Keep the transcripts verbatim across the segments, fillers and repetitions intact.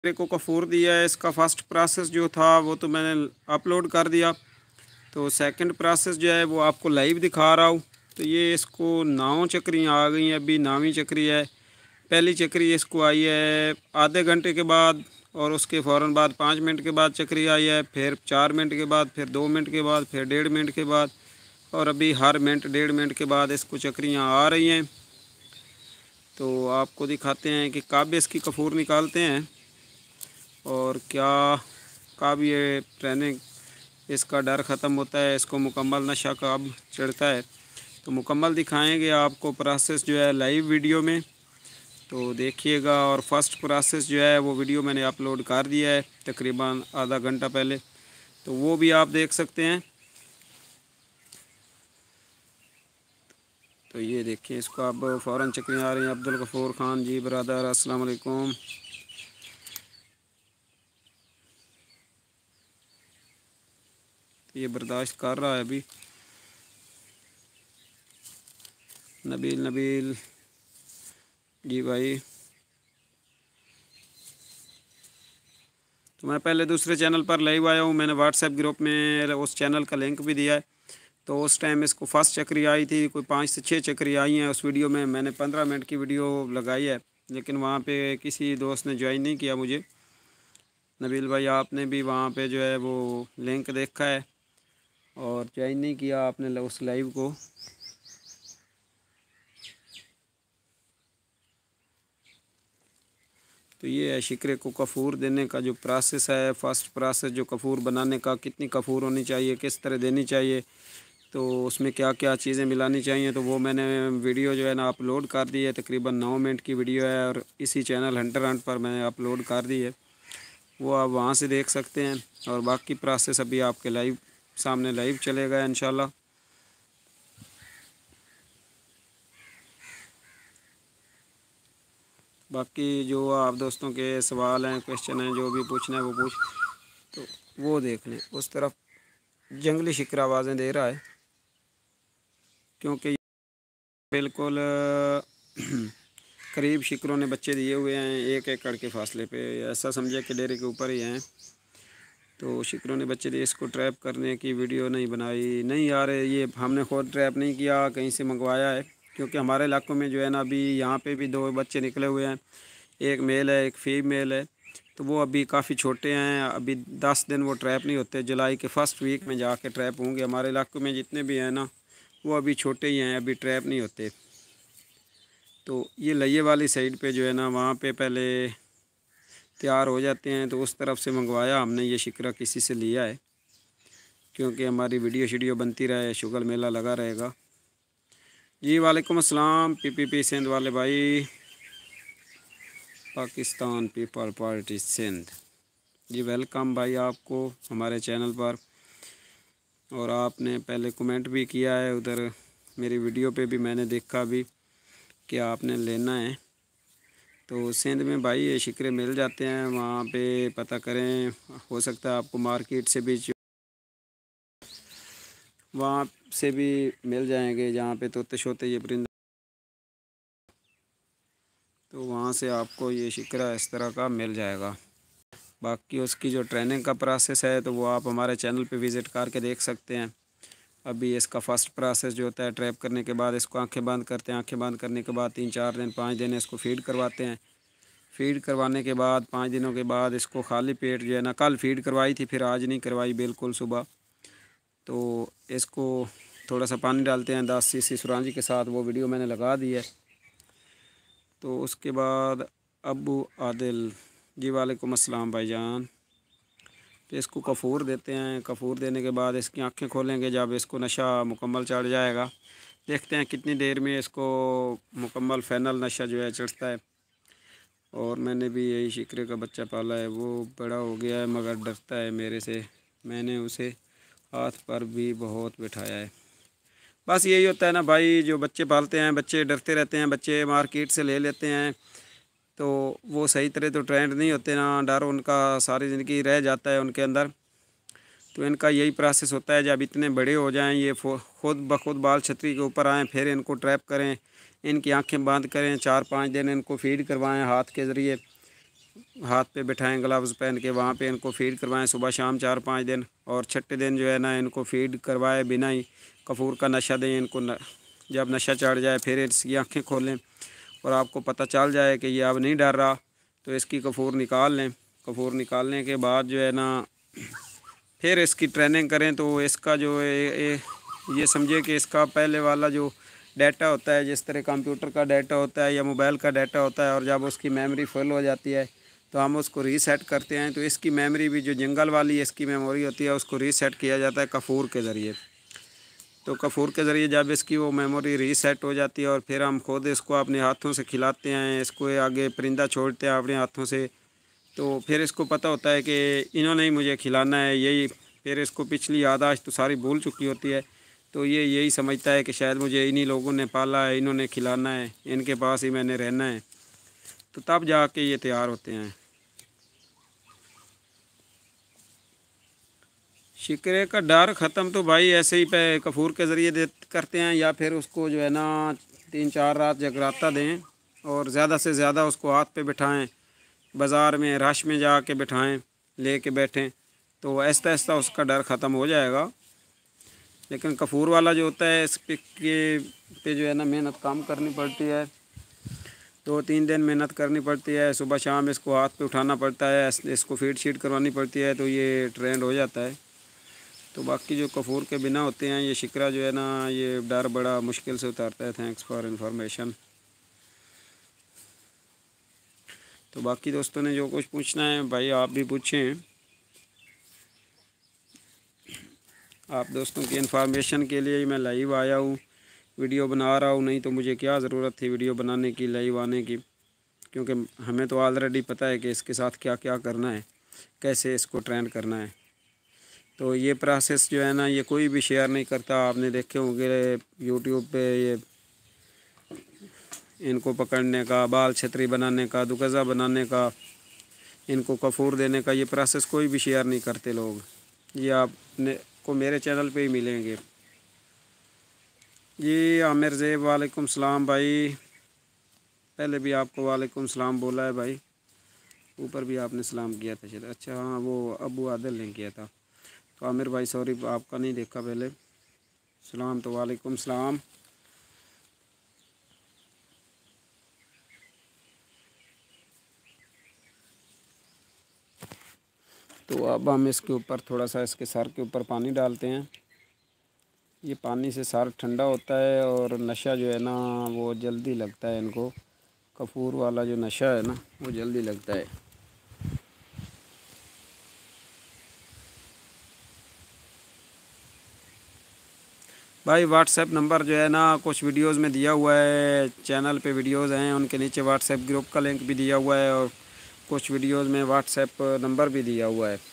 मेरे को कफूर दिया है, इसका फ़र्स्ट प्रोसेस जो था वो तो मैंने अपलोड कर दिया। तो सेकंड प्रोसेस जो है वो आपको लाइव दिखा रहा हूँ। तो ये इसको नौ चक्रियाँ आ गई हैं, अभी नौवीं चक्री है। पहली चक्री इसको आई है आधे घंटे के बाद, और उसके फ़ौरन बाद पाँच मिनट के बाद चक्री आई है, फिर चार मिनट के बाद, फिर दो मिनट के बाद, फिर डेढ़ मिनट के बाद, और अभी हर मिनट डेढ़ मिनट के बाद इसको चक्रियाँ आ रही हैं। तो आपको दिखाते हैं कि कब इसकी कफूर निकालते हैं और क्या कब ये ट्रेनिंग इसका डर ख़त्म होता है, इसको मुकम्मल नशा कब चढ़ता है। तो मुकम्मल दिखाएंगे आपको प्रोसेस जो है लाइव वीडियो में, तो देखिएगा। और फर्स्ट प्रोसेस जो है वो वीडियो मैंने अपलोड कर दिया है तकरीबन आधा घंटा पहले, तो वो भी आप देख सकते हैं। तो ये देखिए, इसको अब फ़ौरन चक्रियाँ आ रही हैं। अब्दुल गफूर ख़ान जी बरदर, अस्सलाम वालेकुम। ये बर्दाश्त कर रहा है अभी। नबील नबील जी भाई, तो मैं पहले दूसरे चैनल पर लाइव आया हूँ, मैंने व्हाट्सएप ग्रुप में उस चैनल का लिंक भी दिया है। तो उस टाइम इसको फर्स्ट चक्री आई थी, कोई पाँच से छः चक्री आई हैं। उस वीडियो में मैंने पंद्रह मिनट की वीडियो लगाई है, लेकिन वहाँ पे किसी दोस्त ने ज्वाइन नहीं किया मुझे। नबील भाई, आपने भी वहाँ पे जो है वो लिंक देखा है और ज्वाइन नहीं किया आपने उस लाइव को। तो ये है शिकरे को कफूर देने का जो प्रोसेस है, फर्स्ट प्रोसेस जो कफूर बनाने का, कितनी कफूर होनी चाहिए, किस तरह देनी चाहिए, तो उसमें क्या क्या चीज़ें मिलानी चाहिए, तो वो मैंने वीडियो जो है ना अपलोड कर दी है। तकरीबन नौ मिनट की वीडियो है और इसी चैनल हंटर हंट पर मैंने अपलोड कर दी है, वो आप वहाँ से देख सकते हैं। और बाकी प्रोसेस अभी आपके लाइव सामने लाइव चलेगा इंशाल्लाह। बाकी जो आप दोस्तों के सवाल हैं, क्वेश्चन हैं, जो भी पूछना है वो पूछ, तो वो देख लें। उस तरफ जंगली शिकरा आवाज़ें दे रहा है, क्योंकि बिल्कुल करीब शिकरों ने बच्चे दिए हुए हैं, एक एकड़ के फासले पे, ऐसा समझे कि डेरे के ऊपर ही हैं। तो शिकरों ने बच्चे दिए, इसको ट्रैप करने की वीडियो नहीं बनाई। नहीं यार, ये हमने खुद ट्रैप नहीं किया, कहीं से मंगवाया है। क्योंकि हमारे इलाकों में जो है ना, अभी यहाँ पे भी दो बच्चे निकले हुए हैं, एक मेल है एक फीमेल है। तो वो अभी काफ़ी छोटे हैं, अभी दस दिन वो ट्रैप नहीं होते। जुलाई के फर्स्ट वीक में जाके ट्रैप होंगे। हमारे इलाकों में जितने भी हैं ना, वो अभी छोटे ही हैं, अभी ट्रैप नहीं होते। तो ये लइये वाली साइड पे जो है ना, वहाँ पे पहले तैयार हो जाते हैं। तो उस तरफ से मंगवाया हमने ये शिकरा, किसी से लिया है, क्योंकि हमारी वीडियो शीडियो बनती रहे, शुगर मेला लगा रहेगा। जी वालेकुम अस्सलाम, पीपीपी सिंध वाले भाई, Pakistan people party Sindh ji, welcome भाई आपको हमारे चैनल पर। और आपने पहले कमेंट भी किया है उधर मेरी वीडियो पे भी, मैंने देखा भी कि आपने लेना है। तो सिंध में भाई ये शिकरे मिल जाते हैं, वहाँ पे पता करें, हो सकता है आपको मार्केट से भी, वहाँ से भी मिल जाएंगे जहाँ पे तोते शोते ये परिंदा, तो वहाँ से आपको ये शिकरा इस तरह का मिल जाएगा। बाकी उसकी जो ट्रेनिंग का प्रोसेस है, तो वो आप हमारे चैनल पे विज़िट करके देख सकते हैं। अभी इसका फ़र्स्ट प्रोसेस जो होता है, ट्रैप करने के बाद इसको आंखें बंद करते हैं। आंखें बंद करने के बाद तीन चार दिन पाँच दिन इसको फीड करवाते हैं। फीड करवाने के बाद पाँच दिनों के बाद इसको खाली पेट जो है ना, कल फीड करवाई थी, फिर आज नहीं करवाई बिल्कुल सुबह। तो इसको थोड़ा सा पानी डालते हैं दस सी सी सुरांजी के साथ, वो वीडियो मैंने लगा दी है। तो उसके बाद अबू आदिल जी वालेकुम अस्सलाम भाईजान, तो इसको कफूर देते हैं। कफूर देने के बाद इसकी आंखें खोलेंगे जब इसको नशा मुकम्मल चढ़ जाएगा। देखते हैं कितनी देर में इसको मुकम्मल फ़ैनल नशा जो है चढ़ता है। और मैंने भी यही शिकरे का बच्चा पाला है, वो बड़ा हो गया है मगर डरता है मेरे से। मैंने उसे हाथ पर भी बहुत बिठाया है। बस यही होता है ना भाई, जो बच्चे पालते हैं बच्चे डरते रहते हैं। बच्चे मार्केट से ले लेते हैं तो वो सही तरह तो ट्रेंड नहीं होते ना, डर उनका सारी ज़िंदगी रह जाता है उनके अंदर। तो इनका यही प्रोसेस होता है, जब इतने बड़े हो जाएं, ये खुद ब खुद बाल छतरी के ऊपर आएँ, फिर इनको ट्रैप करें, इनकी आंखें बंद करें, चार पाँच दिन इनको फीड करवाएं हाथ के ज़रिए। हाथ पे बिठाएं ग्लव्स पहन के, वहाँ पे इनको फीड करवाएं सुबह शाम चार पाँच दिन, और छठे दिन जो है ना इनको फीड करवाए बिना ही कपूर का नशा दें इनको न, जब नशा चढ़ जाए फिर इसकी आँखें खोलें और आपको पता चल जाए कि ये अब नहीं डर रहा तो इसकी कपूर निकाल लें। कपूर निकालने के बाद जो है ना फिर इसकी ट्रेनिंग करें। तो इसका जो है ये, ये समझे कि इसका पहले वाला जो डाटा होता है, जिस तरह कंप्यूटर का डाटा होता है या मोबाइल का डाटा होता है, और जब उसकी मेमोरी फुल हो जाती है तो हम उसको रीसेट करते हैं। तो इसकी मेमोरी भी जो जंगल वाली इसकी मेमोरी होती है उसको रीसेट किया जाता है कपूर के ज़रिए। तो कपूर के ज़रिए जब इसकी वो मेमोरी रीसेट हो जाती है और फिर हम खुद इसको अपने हाथों से खिलाते हैं, इसको आगे परिंदा छोड़ते हैं अपने हाथों से, तो फिर इसको पता होता है कि इन्होंने ही मुझे खिलाना है, यही फिर इसको पिछली याददाश्त तो सारी भूल चुकी होती है। तो ये यही समझता है कि शायद मुझे इन्हीं लोगों ने पाला है, इन्होंने खिलाना है, इनके पास ही मैंने रहना है। तो तब जाके ये तैयार होते हैं। शिकरे का डर ख़त्म तो भाई ऐसे ही पे कपूर के ज़रिए दे करते हैं, या फिर उसको जो है ना तीन चार रात जगराता दें और ज़्यादा से ज़्यादा उसको हाथ पे बिठाएं, बाज़ार में रश में जा के बिठाएँ, ले के बैठें, तो आहिस्ता आहिस्ता उसका डर ख़त्म हो जाएगा। लेकिन कपूर वाला जो होता है इस पे के पे जो है ना मेहनत कम करनी पड़ती है, दो तीन दिन मेहनत करनी पड़ती है, सुबह शाम इसको हाथ पे उठाना पड़ता है, इसको फीड शीड करवानी पड़ती है, तो ये ट्रेंड हो जाता है। तो बाकी जो कपूर के बिना होते हैं ये शिकरा जो है ना ये डर बड़ा मुश्किल से उतारता है। Thanks for information. तो बाकी दोस्तों ने जो कुछ पूछना है भाई आप भी पूछें। आप दोस्तों की इन्फॉर्मेशन के लिए ही मैं लाइव आया हूँ, वीडियो बना रहा हूँ, नहीं तो मुझे क्या ज़रूरत थी वीडियो बनाने की, लाइव आने की, क्योंकि हमें तो ऑलरेडी पता है कि इसके साथ क्या क्या करना है, कैसे इसको ट्रेन करना है। तो ये प्रोसेस जो है ना ये कोई भी शेयर नहीं करता। आपने देखे होंगे यूट्यूब पे ये इनको पकड़ने का, बाल छतरी बनाने का, दुगज़ा बनाने का, इनको कपूर देने का, ये प्रोसेस कोई भी शेयर नहीं करते लोग। ये आपने को मेरे चैनल पे ही मिलेंगे। जी आमिर ज़ेब वालेकुम सलाम भाई, पहले भी आपको वालेकुम सलाम बोला है भाई, ऊपर भी आपने सलाम किया था शायद। अच्छा हाँ वो अबू आदिल ने किया था। तो आमिर भाई सॉरी आपका नहीं देखा पहले, सलाम तो वालेकुम सलाम। तो अब हम इसके ऊपर थोड़ा सा इसके सर के ऊपर पानी डालते हैं। ये पानी से सर ठंडा होता है और नशा जो है ना वो जल्दी लगता है इनको, कपूर वाला जो नशा है ना वो जल्दी लगता है। भाई व्हाट्सएप नंबर जो है ना कुछ वीडियोस में दिया हुआ है, चैनल पे वीडियोस हैं उनके नीचे व्हाट्सएप ग्रुप का लिंक भी दिया हुआ है, और कुछ वीडियोस में व्हाट्सएप नंबर भी दिया हुआ है।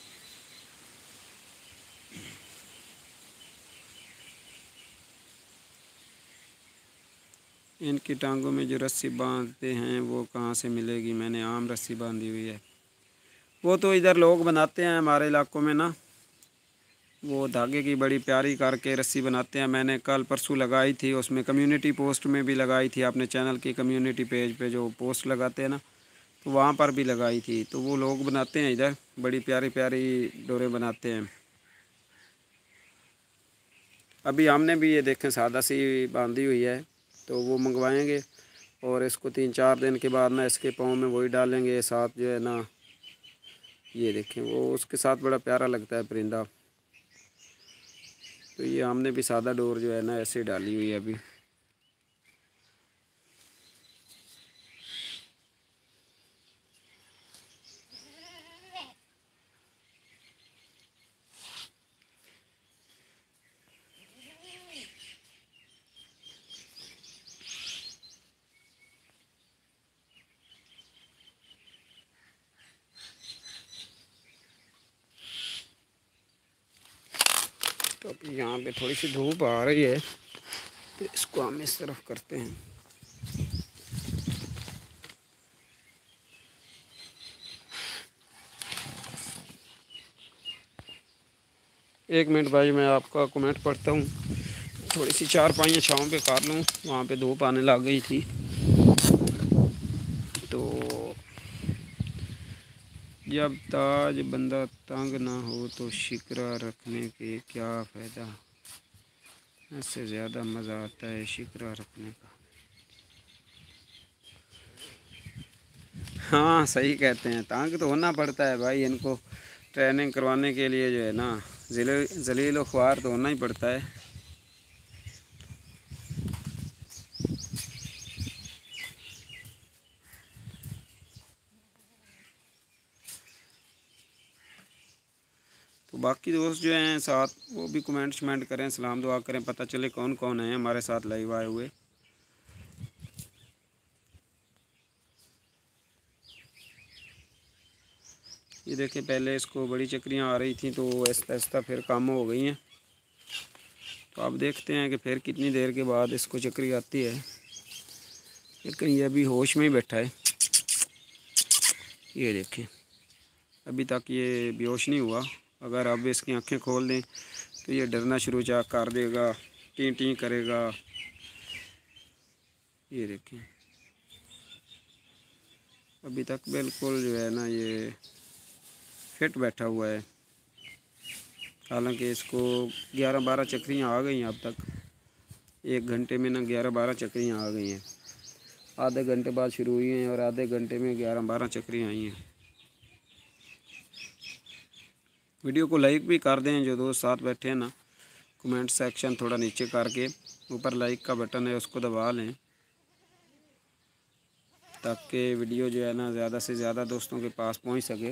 इनकी टांगों में जो रस्सी बांधते हैं वो कहाँ से मिलेगी? मैंने आम रस्सी बांधी हुई है। वो तो इधर लोग बनाते हैं हमारे इलाकों में ना, वो धागे की बड़ी प्यारी करके रस्सी बनाते हैं। मैंने कल परसों लगाई थी, उसमें कम्युनिटी पोस्ट में भी लगाई थी, अपने चैनल की कम्युनिटी पेज पे जो पोस्ट लगाते हैं ना तो वहाँ पर भी लगाई थी। तो वो लोग बनाते हैं इधर, बड़ी प्यारी प्यारी डोरें बनाते हैं। अभी हमने भी ये देखें सादा सी बांधी हुई है, तो वो मंगवाएंगे और इसको तीन चार दिन के बाद ना इसके पाँव में वही डालेंगे साथ जो है ना, ये देखें वो उसके साथ बड़ा प्यारा लगता है परिंदा। तो ये हमने भी सादा डोर जो है ना ऐसे डाली हुई है अभी। तो अभी यहाँ पे थोड़ी सी धूप आ रही है तो इसको हम इस तरफ करते हैं। एक मिनट भाई मैं आपका कमेंट पढ़ता हूँ। थोड़ी सी चार पाइयाँ छाँव पे कर लूँ, वहाँ पे धूप आने लग गई थी। तो जब ताज बंदा तंग ना हो तो शिकरा रखने के क्या फ़ायदा। इससे ज़्यादा मज़ा आता है शिकरा रखने का। हाँ सही कहते हैं, तंग तो होना पड़ता है भाई इनको ट्रेनिंग करवाने के लिए जो है ना, जिले जलील ख्वार तो होना ही पड़ता है। तो बाकी दोस्त जो हैं साथ वो भी कमेंट शमेंट करें, सलाम दुआ करें, पता चले कौन कौन है हमारे साथ लाइव आए हुए। ये देखिए पहले इसको बड़ी चक्रियाँ आ रही थी तो आहिस्ता आहिस्ता फिर कम हो गई हैं। तो आप देखते हैं कि फिर कितनी देर के बाद इसको चक्री आती है। लेकिन ये अभी होश में ही बैठा है। ये देखें अभी तक ये बेहोश नहीं हुआ। अगर अब इसकी आंखें खोल दें तो ये डरना शुरू जा कर देगा, टी टी करेगा। ये देखें अभी तक बिल्कुल जो है ना ये फिट बैठा हुआ है। हालांकि इसको ग्यारह बारह चक्रियाँ आ गई हैं अब तक। एक घंटे में ना ग्यारह बारह चक्रियाँ आ गई हैं। आधे घंटे बाद शुरू हुई हैं और आधे घंटे में ग्यारह बारह चक्रियाँ आई हैं। वीडियो को लाइक भी कर दें जो दोस्त साथ बैठे हैं ना, कमेंट सेक्शन थोड़ा नीचे करके ऊपर लाइक का बटन है उसको दबा लें, ताकि वीडियो जो है ना ज़्यादा से ज़्यादा दोस्तों के पास पहुंच सके।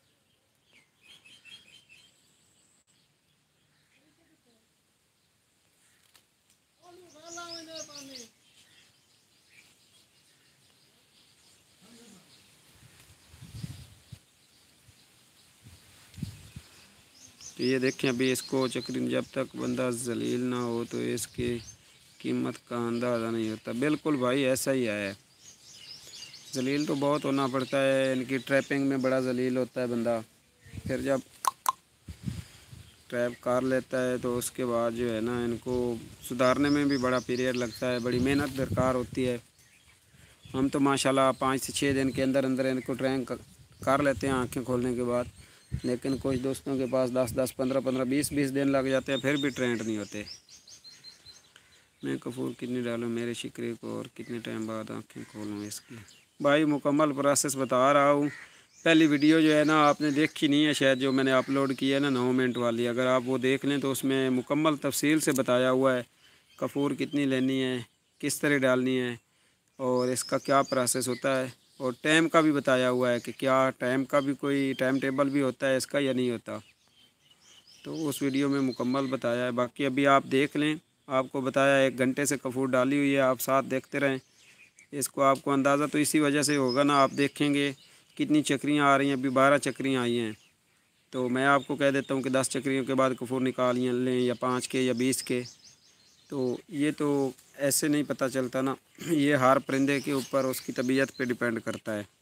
तो ये देखें अभी इसको चक्री जब तक बंदा जलील ना हो तो इसकी कीमत का अंदाज़ा नहीं होता। बिल्कुल भाई ऐसा ही है, जलील तो बहुत होना पड़ता है। इनकी ट्रैपिंग में बड़ा जलील होता है बंदा। फिर जब ट्रैप कर लेता है तो उसके बाद जो है ना इनको सुधारने में भी बड़ा पीरियड लगता है, बड़ी मेहनत दरकार होती है। हम तो माशाल्लाह पाँच से छः दिन के अंदर अंदर इनको ट्रेन कर लेते हैं आंखें खोलने के बाद। लेकिन कुछ दोस्तों के पास दस दस पंद्रह पंद्रह बीस बीस दिन लग जाते हैं, फिर भी ट्रेंड नहीं होते। मैं कपूर कितनी डालूं मेरे शिकरे को और कितने टाइम बाद आंखें खोलूं इसकी। भाई मुकम्मल प्रोसेस बता रहा हूँ। पहली वीडियो जो है ना आपने देखी नहीं है शायद, जो मैंने अपलोड की है ना नौ मिनट वाली, अगर आप वो देख लें तो उसमें मुकम्मल तफसील से बताया हुआ है कपूर कितनी लेनी है, किस तरह डालनी है और इसका क्या प्रोसेस होता है। और टाइम का भी बताया हुआ है कि क्या टाइम का भी कोई टाइम टेबल भी होता है इसका या नहीं होता। तो उस वीडियो में मुकम्मल बताया है। बाकी अभी आप देख लें, आपको बताया एक घंटे से कपूर डाली हुई है, आप साथ देखते रहें। इसको आपको अंदाज़ा तो इसी वजह से होगा ना, आप देखेंगे कितनी चक्रियाँ आ रही हैं। अभी बारह चक्रियाँ आई हैं तो मैं आपको कह देता हूँ कि दस चक्रियों के बाद कपूर निकाल लें या पाँच के या बीस के। तो ये तो ऐसे नहीं पता चलता ना, ये हर परिंदे के ऊपर उसकी तबीयत पे डिपेंड करता है।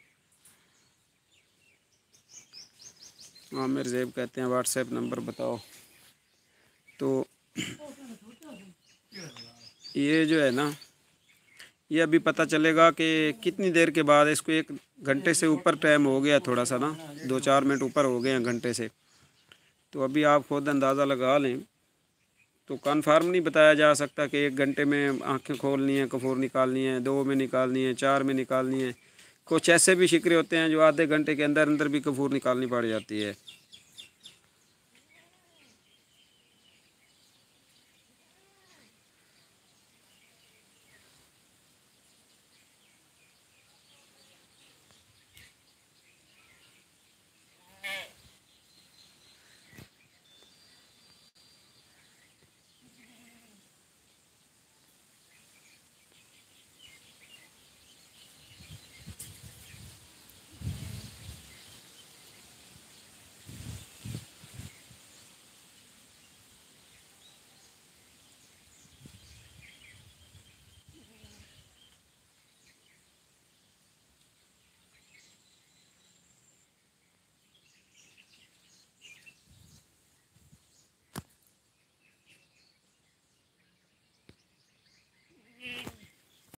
आमिर ज़ैब कहते हैं व्हाट्सएप नंबर बताओ। तो ये जो है ना ये अभी पता चलेगा कि कितनी देर के बाद। इसको एक घंटे से ऊपर टाइम हो गया थोड़ा सा ना, दो चार मिनट ऊपर हो गए हैं घंटे से। तो अभी आप खुद अंदाज़ा लगा लें। तो कन्फर्म नहीं बताया जा सकता कि एक घंटे में आंखें खोलनी है, कपूर निकालनी है, दो में निकालनी है, चार में निकालनी है। कुछ ऐसे भी शिकरे होते हैं जो आधे घंटे के अंदर अंदर भी कपूर निकालनी पड़ जाती है।